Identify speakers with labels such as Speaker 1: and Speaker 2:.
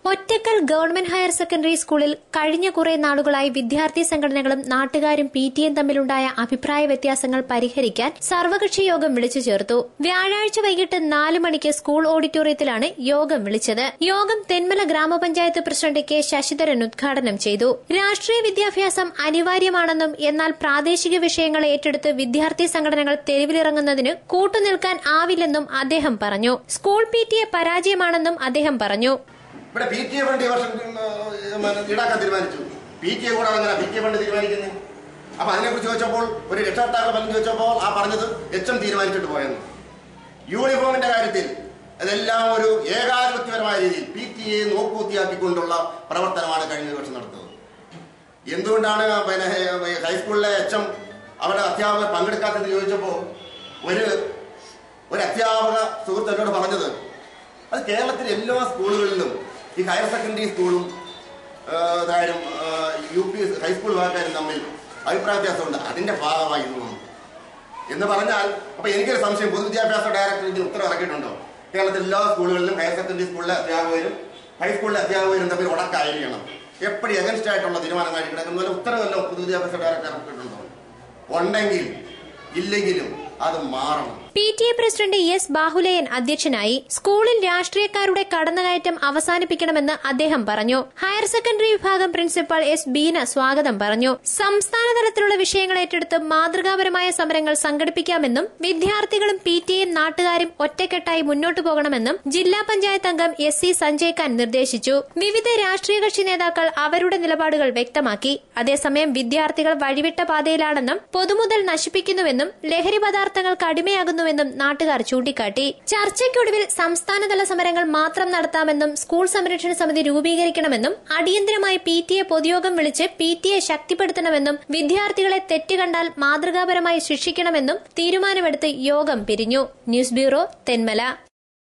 Speaker 1: ഒറ്റക്കൽ government higher secondary സ്കൂളിൽ കഴിഞ്ഞ കുറെ നാളുകളായി വിദ്യാർത്ഥി സംഘടനകളും നാട്ടുകാരും പിടിഎയും തമ്മിലുണ്ടായ അഭിപ്രായ വ്യത്യാസങ്ങൾ പരിഹരിക്കാൻ സർവകക്ഷി യോഗം വിളിച്ചു ചേർത്തു. വ്യാഴാഴ്ച വൈകിട്ട് 4 മണിക്ക് സ്കൂൾ ഓഡിറ്റോറിയത്തിലാണ് യോഗം വിളിച്ചത്. യോഗം തെന്മല ഗ്രാമപഞ്ചായത്ത് പ്രസിഡന്റ് കെ ശശിധരൻ ഉദ്ഘാടനം ചെയ്തു. രാഷ്ട്രീയ വിദ്യാഭ്യാസം അനിവാര്യമാണെന്നും എന്നാൽ പ്രാദേശിക വിഷയങ്ങൾ ഏറ്റെടുത്ത് വിദ്യാർത്ഥി സംഘടനകൾ തെരുവിലിറങ്ങുന്നതിന് കൂട്ടുനിൽക്കാൻ ആവില്ലെന്നും അദ്ദേഹം പറഞ്ഞു. സ്കൂൾ പിടിഎ പരാജയമാണെന്നും അദ്ദേഹം പറഞ്ഞു.
Speaker 2: ഇവിടെ പിടിഎ ഫണ്ട് ഈ വർഷം ഈടാക്കാൻ തീരുമാനിച്ചു. പിടിഎ കൂടെ അങ്ങനെ പിടിഎ ഫണ്ട് തീരുമാനിക്കുന്നത്. അപ്പൊ അതിനെക്കുറിച്ച് ചോദിച്ചപ്പോൾ ഒരു രക്ഷകർത്താക്കളെ ഫലം ചോദിച്ചപ്പോൾ ആ പറഞ്ഞത് എച്ച്എം തീരുമാനിച്ചിട്ട് പോയെന്ന്. യൂണിഫോമിന്റെ കാര്യത്തിൽ അതെല്ലാം ഒരു ഏകാധിപത്യപരമായ രീതിയിൽ പിടിഎ നോക്കുകുത്തിയാക്കിക്കൊണ്ടുള്ള പ്രവർത്തനമാണ് കഴിഞ്ഞ വർഷം നടത്തുന്നത്. എന്തുകൊണ്ടാണ് ഹൈസ്കൂളിലെ എച്ച്എം അവിടെ അധ്യാപകർ പങ്കെടുക്കാത്തത് ചോദിച്ചപ്പോൾ ഒരു അധ്യാപക സുഹൃത്ത് എന്നോട് പറഞ്ഞത് അത് കേരളത്തിലെ എല്ലാ സ്കൂളുകളിലും ഈ ഹയർ സെക്കൻഡറി സ്കൂളും UP ഹൈസ്കൂൾ വിഭാഗക്കാരും തമ്മിൽ അഭിപ്രായ വ്യത്യാസമുണ്ട്. അതിന്റെ ഭാഗമായിരുന്നു എന്ന് പറഞ്ഞാൽ അപ്പൊ എനിക്കൊരു സംശയം, പൊതുവിദ്യാഭ്യാസ ഡയറക്ടർ ഇതിന് ഉത്തരവ് ഇറക്കിയിട്ടുണ്ടോ? കേരളത്തിലെ എല്ലാ സ്കൂളുകളിലും ഹയർ സെക്കൻഡറി സ്കൂളിലെ അധ്യാപകരും ഹൈസ്കൂളിലെ അധ്യാപകരും തമ്മിൽ ഉടക്കായിരിക്കണം, എപ്പോഴും എഗൻസ്റ്റ് ആയിട്ടുള്ള തീരുമാനം കിടക്കുന്ന ഉത്തരവല്ലോ പൊതുവിദ്യാഭ്യാസ ഡയറക്ടർ ഇറക്കിയിട്ടുണ്ടോ? ഉണ്ടെങ്കിൽ ഇല്ലെങ്കിലും അത് മാറണം.
Speaker 1: പിടിഎ പ്രസിഡന്റ് എസ് ബാഹുലയൻ അധ്യക്ഷനായി. സ്കൂളിൽ രാഷ്ട്രീയക്കാരുടെ കടന്നുകയറ്റം അവസാനിപ്പിക്കണമെന്ന് അദ്ദേഹം പറഞ്ഞു. ഹയർ സെക്കൻഡറി വിഭാഗം പ്രിൻസിപ്പൽ എസ് ബീന സ്വാഗതം പറഞ്ഞു. സംസ്ഥാന തലത്തിലുള്ള വിഷയങ്ങൾ ഏറ്റെടുത്ത് മാതൃകാപരമായ സമരങ്ങൾ സംഘടിപ്പിക്കാമെന്നും വിദ്യാർത്ഥികളും പിടിഎയും നാട്ടുകാരും ഒറ്റക്കെട്ടായി മുന്നോട്ടു പോകണമെന്നും ജില്ലാ പഞ്ചായത്ത് അംഗം SC സഞ്ജയ് ഖാൻ നിർദ്ദേശിച്ചു. വിവിധ രാഷ്ട്രീയ കക്ഷി നേതാക്കൾ അവരുടെ നിലപാടുകൾ വ്യക്തമാക്കി. അതേസമയം വിദ്യാർത്ഥികൾ വഴിവിട്ട പാതയിലാണെന്നും പൊതുമുതൽ നശിപ്പിക്കുന്നുവെന്നും ലഹരി പദാർത്ഥങ്ങൾക്ക് അടിമയാകുന്നു ും നാട്ടുകാർ ചൂണ്ടിക്കാട്ടി. ചർച്ചയ്ക്കൊടുവിൽ സംസ്ഥാനതല സമരങ്ങൾ മാത്രം നടത്താമെന്നും സ്കൂൾ സംരക്ഷണ സമിതി രൂപീകരിക്കണമെന്നും അടിയന്തരമായി പിടിഎ പൊതുയോഗം വിളിച്ച് പിടിഎ ശക്തിപ്പെടുത്തണമെന്നും വിദ്യാർത്ഥികളെ തെറ്റുകണ്ടാൽ മാതൃകാപരമായി ശിക്ഷിക്കണമെന്നും തീരുമാനമെടുത്ത് യോഗം പിരിഞ്ഞു. News bureau, Thenmala.